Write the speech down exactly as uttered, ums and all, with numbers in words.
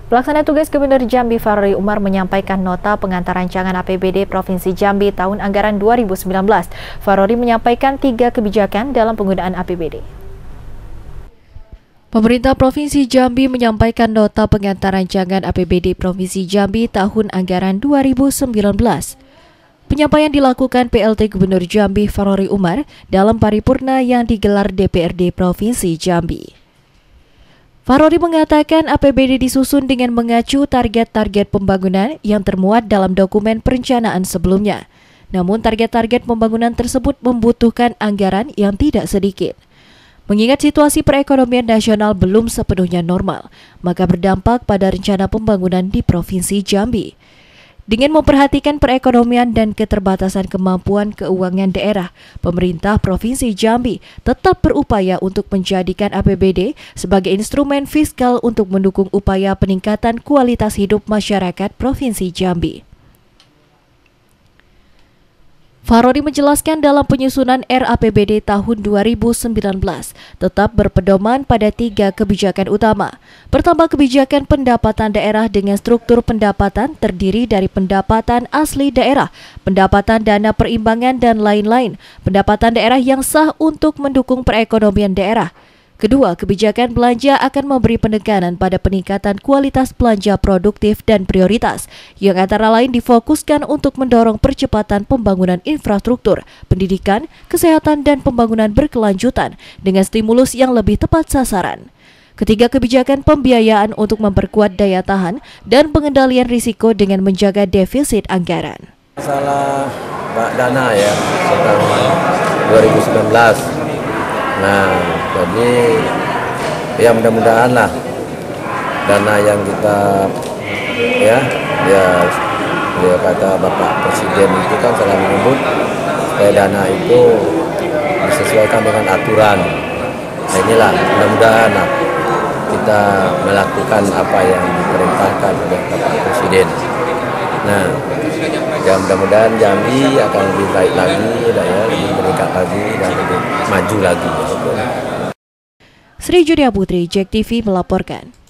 Pelaksana tugas Gubernur Jambi Farori Umar menyampaikan nota pengantar rancangan A P B D Provinsi Jambi tahun anggaran dua ribu sembilan belas. Farori menyampaikan tiga kebijakan dalam penggunaan A P B D. Pemerintah Provinsi Jambi menyampaikan nota pengantar rancangan A P B D Provinsi Jambi tahun anggaran dua ribu sembilan belas. Penyampaian dilakukan P L T Gubernur Jambi Farori Umar dalam paripurna yang digelar D P R D Provinsi Jambi. Farori mengatakan A P B D disusun dengan mengacu target-target pembangunan yang termuat dalam dokumen perencanaan sebelumnya. Namun target-target pembangunan tersebut membutuhkan anggaran yang tidak sedikit. Mengingat situasi perekonomian nasional belum sepenuhnya normal, maka berdampak pada rencana pembangunan di Provinsi Jambi. Dengan memperhatikan perekonomian dan keterbatasan kemampuan keuangan daerah, pemerintah Provinsi Jambi tetap berupaya untuk menjadikan A P B D sebagai instrumen fiskal untuk mendukung upaya peningkatan kualitas hidup masyarakat Provinsi Jambi. Farori menjelaskan dalam penyusunan R A P B D tahun dua ribu sembilan belas tetap berpedoman pada tiga kebijakan utama. Pertama, kebijakan pendapatan daerah dengan struktur pendapatan terdiri dari pendapatan asli daerah, pendapatan dana perimbangan dan lain-lain, pendapatan daerah yang sah untuk mendukung perekonomian daerah. Kedua, kebijakan belanja akan memberi penekanan pada peningkatan kualitas belanja produktif dan prioritas, yang antara lain difokuskan untuk mendorong percepatan pembangunan infrastruktur, pendidikan, kesehatan, dan pembangunan berkelanjutan dengan stimulus yang lebih tepat sasaran. Ketiga, kebijakan pembiayaan untuk memperkuat daya tahan dan pengendalian risiko dengan menjaga defisit anggaran. Masalah dana ya, tahun dua ribu sembilan belas. Nah, jadi ya mudah-mudahan lah dana yang kita ya, ya, ya kata Bapak Presiden itu kan selalu menyebut supaya dana itu disesuaikan dengan aturan. Nah, inilah mudah-mudahan lah kita melakukan apa yang diperintahkan oleh Bapak Presiden. Nah, ya mudah-mudahan Jambi akan lebih baik lagi, ya, lebih meningkat lagi dan lebih maju lagi. Sri Julia Putri, J E K T V melaporkan.